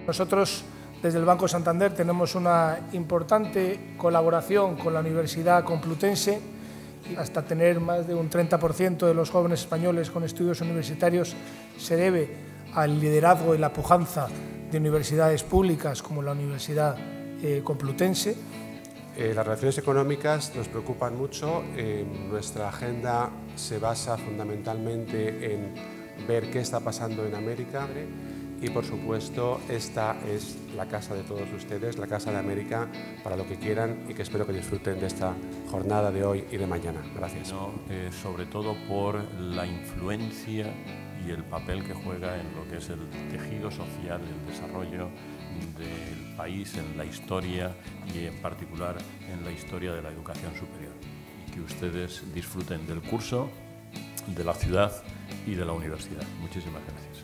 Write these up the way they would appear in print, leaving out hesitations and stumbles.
Nosotros, desde el Banco Santander, tenemos una importante colaboración con la Universidad Complutense, hasta tener más de un 30% de los jóvenes españoles con estudios universitarios se debe al liderazgo y la pujanza de universidades públicas como la Universidad Complutense. Las relaciones económicas nos preocupan mucho. Nuestra agenda se basa fundamentalmente en ver qué está pasando en América y, por supuesto, esta es la casa de todos ustedes, la Casa de América, para lo que quieran y que espero que disfruten de esta jornada de hoy y de mañana. Gracias. Sobre todo por la influencia y el papel que juega en lo que es el tejido social, el desarrollo del país, en la historia y en particular en la historia de la educación superior. Y que ustedes disfruten del curso, de la ciudad y de la universidad. Muchísimas gracias.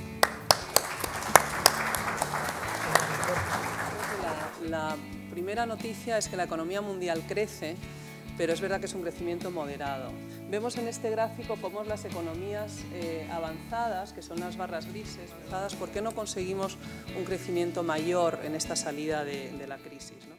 La primera noticia es que la economía mundial crece, pero es verdad que es un crecimiento moderado. Vemos en este gráfico cómo las economías avanzadas, que son las barras grises, ¿por qué no conseguimos un crecimiento mayor en esta salida de la crisis, ¿no?